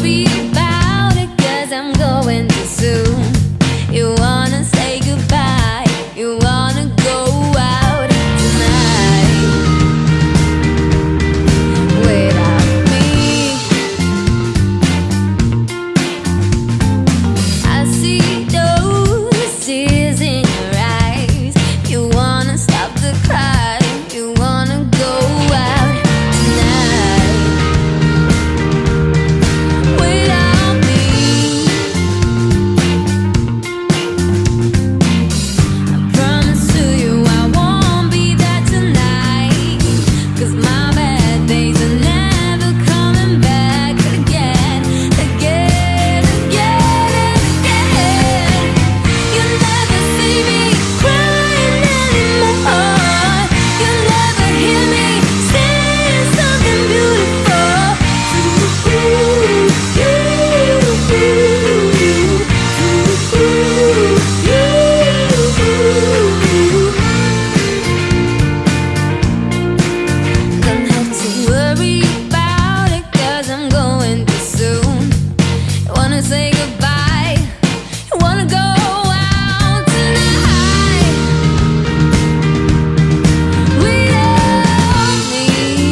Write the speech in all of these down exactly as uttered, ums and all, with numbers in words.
worry about it, 'cause I'm going too soon. You wanna say goodbye, you wanna go out tonight without me. I see those tears in your eyes. You wanna stop the cry, you wanna go out tonight without me. I promise to you I won't be there tonight, 'cause my bad days are never coming back again, again, again, again. You'll never see me crying anymore. You'll never hear me saying something beautiful to you. Don't have to worry about it, 'cause I'm going too soon. You wanna say goodbye, you wanna go out tonight without me.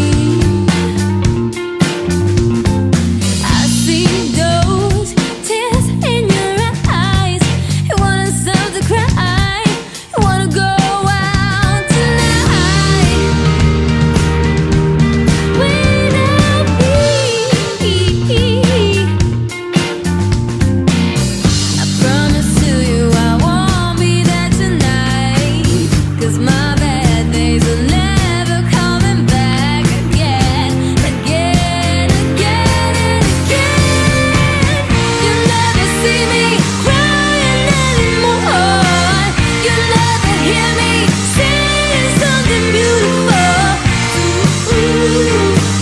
I see those tears in your eyes. You wanna stop the cry, you wanna go out tonight without me. I promise to you I won't be there tonight, 'cause my bad days are never coming back again, again, again, and again. You'll never see me crying anymore. You'll never hear me saying something beautiful to you.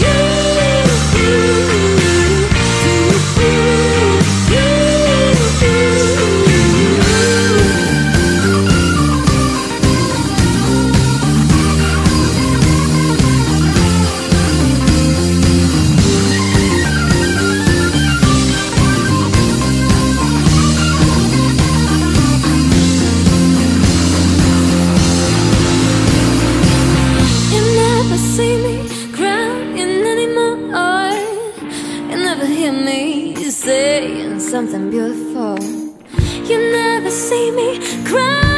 You never see me crying anymore. You never hear me saying something beautiful. You never see me crying